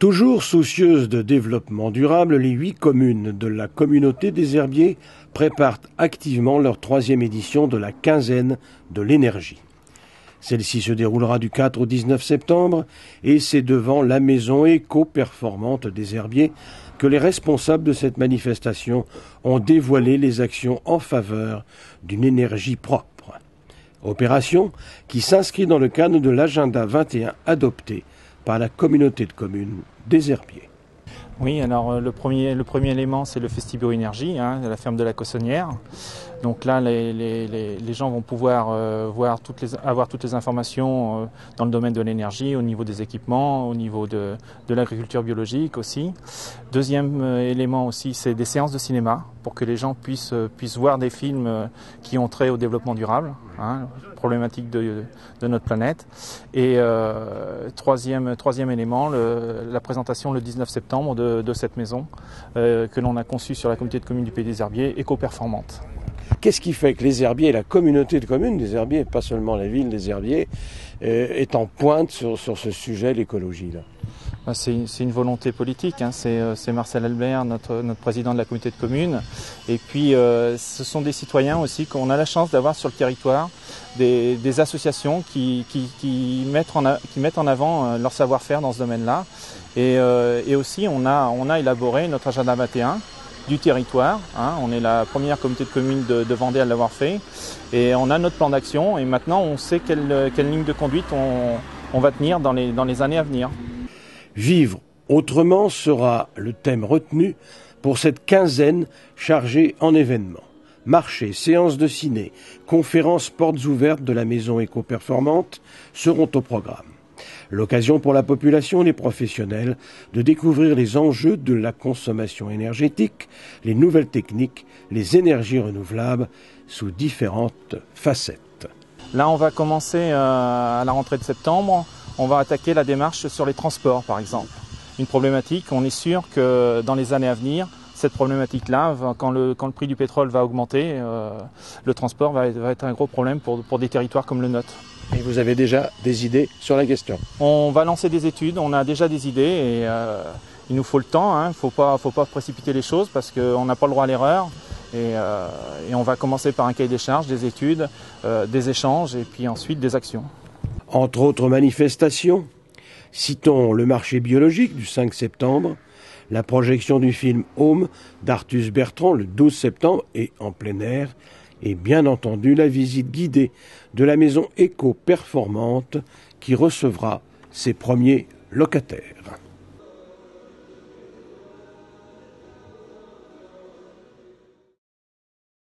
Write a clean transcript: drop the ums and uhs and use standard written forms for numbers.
Toujours soucieuses de développement durable, les 8 communes de la communauté des Herbiers préparent activement leur 3e édition de la quinzaine de l'énergie. Celle-ci se déroulera du 4 au 19 septembre et c'est devant la maison éco-performante des Herbiers que les responsables de cette manifestation ont dévoilé les actions en faveur d'une énergie propre. Opération qui s'inscrit dans le cadre de l'agenda 21 adopté par la communauté de communes des Herbiers. Oui, alors le premier élément, c'est le Festibio Énergie, la ferme de la Cossonnière. Donc là, les gens vont pouvoir avoir toutes les informations dans le domaine de l'énergie, au niveau des équipements, au niveau de l'agriculture biologique aussi. Deuxième élément aussi, c'est des séances de cinéma pour que les gens puissent voir des films qui ont trait au développement durable, problématique de notre planète. Et troisième élément, la présentation le 19 septembre de cette maison que l'on a conçue sur la communauté de communes du Pays des Herbiers, éco-performante. Qu'est-ce qui fait que les Herbiers et la communauté de communes des Herbiers, pas seulement la ville des Herbiers, est en pointe sur ce sujet, l'écologie là? C'est une volonté politique, c'est Marcel Albert, notre président de la communauté de communes. Et puis ce sont des citoyens aussi qu'on a la chance d'avoir sur le territoire, des associations qui mettent en avant leur savoir-faire dans ce domaine-là. Et aussi on a élaboré notre agenda 21 du territoire. On est la première communauté de communes de Vendée à l'avoir fait. Et on a notre plan d'action et maintenant on sait quelle ligne de conduite on va tenir dans les années à venir. Vivre autrement sera le thème retenu pour cette quinzaine chargée en événements. Marchés, séances de ciné, conférences portes ouvertes de la maison éco-performante seront au programme. L'occasion pour la population et les professionnels de découvrir les enjeux de la consommation énergétique, les nouvelles techniques, les énergies renouvelables sous différentes facettes. Là, on va commencer à la rentrée de septembre. On va attaquer la démarche sur les transports, par exemple. Une problématique, on est sûr que dans les années à venir, cette problématique-là, quand le prix du pétrole va augmenter, le transport va être un gros problème pour des territoires comme le nôtre. Et vous avez déjà des idées sur la question? On va lancer des études, on a déjà des idées et il nous faut le temps. Il faut pas précipiter les choses parce qu'on n'a pas le droit à l'erreur. Et on va commencer par un cahier des charges, des études, des échanges et puis ensuite des actions. Entre autres manifestations, citons le marché biologique du 5 septembre, la projection du film Home d'Artus Bertrand le 12 septembre et en plein air, et bien entendu la visite guidée de la maison éco-performante qui recevra ses premiers locataires.